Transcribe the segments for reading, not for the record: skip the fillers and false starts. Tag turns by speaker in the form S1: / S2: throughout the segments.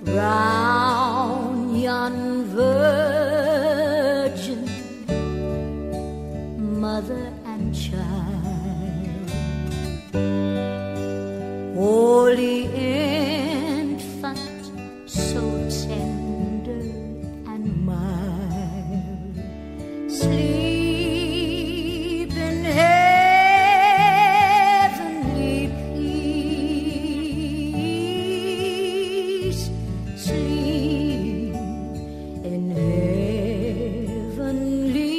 S1: round yon virgin, mother and child, holy infant, so tender and mild, sleep in heavenly peace, sleep in heavenly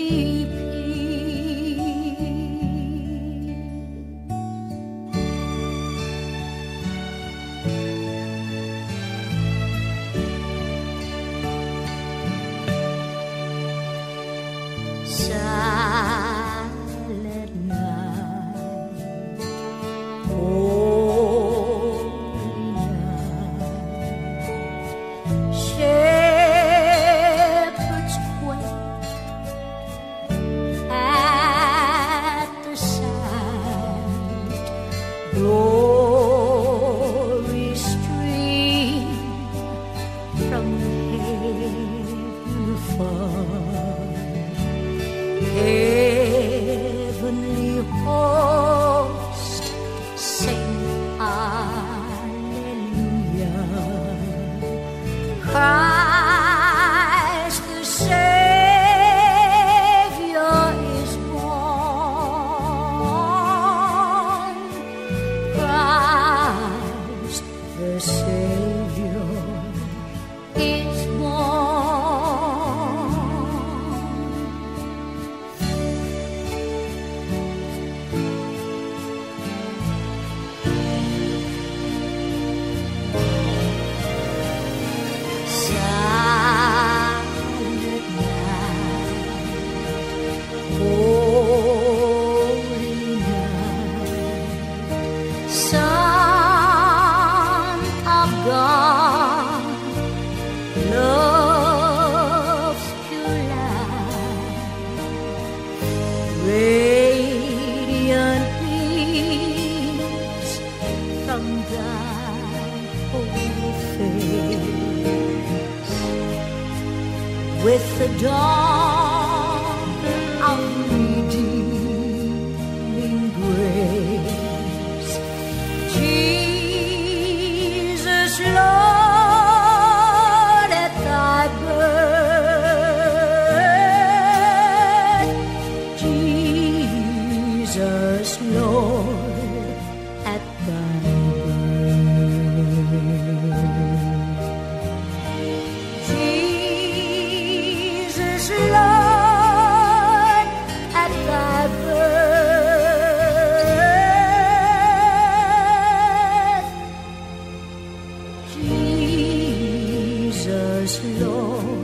S1: silent night, holy night, shepherds quake at the sight, glory stream from heaven far, heavenly host sing Alleluia. Christ the Savior is born. Christ the Savior is born. Silent night, holy night, Son of God, love's pure light, radiant beams from thy holy face, with the dawn of redeeming grace. Jesus, Lord, at thy birth, Jesus, Lord, at thy birth. Jesus, Lord, at thy birth, Jesus, Lord.